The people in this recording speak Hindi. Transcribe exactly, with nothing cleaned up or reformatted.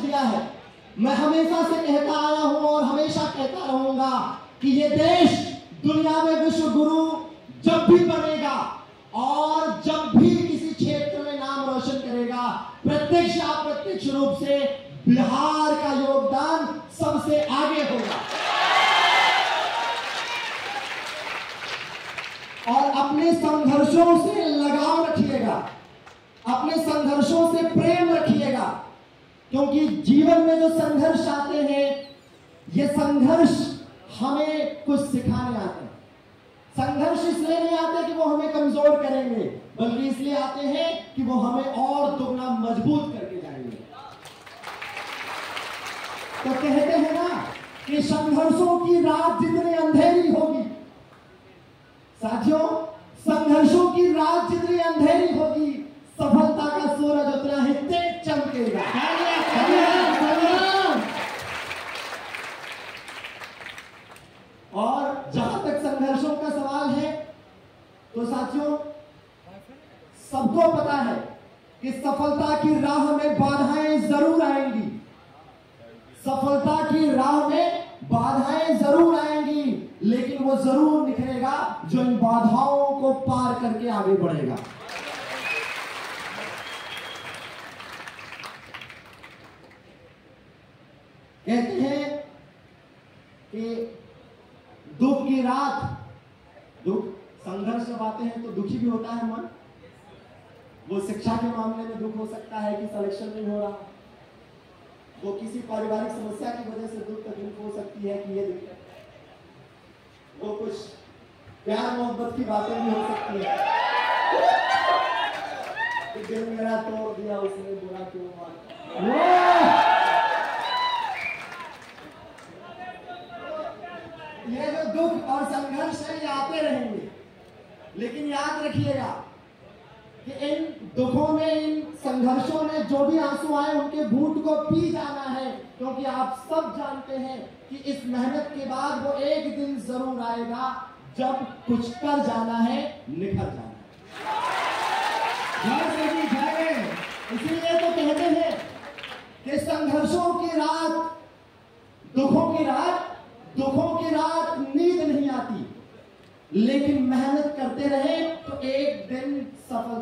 दिया है। मैं हमेशा से कहता आया हूं और हमेशा कहता रहूंगा कि ये देश दुनिया में विश्व गुरु जब भी बनेगा और जब भी किसी क्षेत्र में नाम रोशन करेगा, प्रत्यक्ष या अप्रत्यक्ष रूप से बिहार का योगदान सबसे आगे होगा। और अपने संघर्षों से लगाव रखिएगा, अपने संघर्षों से प्रेम रखिएगा, क्योंकि जीवन में जो संघर्ष आते हैं, ये संघर्ष हमें कुछ सिखाने आते हैं। संघर्ष इसलिए नहीं आते कि वो हमें कमजोर करेंगे, बल्कि इसलिए आते हैं कि वो हमें और दुगना मजबूत करके जाएंगे। तो कहते हैं ना कि संघर्षों की रात जितनी अंधेरी होगी, साथियों, संघर्षों की रात जितनी अंधेरी होगी, सफलता का सूरज उतना ही तेज चमकेगा। और जहां तक संघर्षों का सवाल है, तो साथियों, सबको पता है कि सफलता की राह में बाधाएं जरूर आएंगी, सफलता की राह में बाधाएं जरूर आएंगी, लेकिन वो जरूर निखरेगा जो इन बाधाओं को पार करके आगे बढ़ेगा। कहते हैं कि दुख की रात, दुख संघर्ष जब आते हैं तो दुखी भी होता है मन। वो शिक्षा के मामले में दुख हो सकता है कि सिलेक्शन नहीं हो रहा, वो किसी पारिवारिक समस्या की वजह से दुख तकलीफ हो सकती है कि ये दिक्कत, वो कुछ प्यार मोहब्बत की बातें भी हो सकती है कि दिल मेरा तोड़ दिया उसने, बुरा क्यों माना। ये जो दुख और संघर्ष है, ये आते रहेंगे, लेकिन याद रखिएगा कि इन दुखों में, इन संघर्षों में जो भी आंसू आए, उनके घूंट को पी जाना है, क्योंकि आप सब जानते हैं कि इस मेहनत के बाद वो एक दिन जरूर आएगा जब कुछ कर जाना है, निखर जाना है। इसीलिए तो कहते हैं कि संघर्षों की रात, दुखों की रात, दुखों की रात नींद नहीं आती, लेकिन मेहनत करते रहे तो एक दिन सफल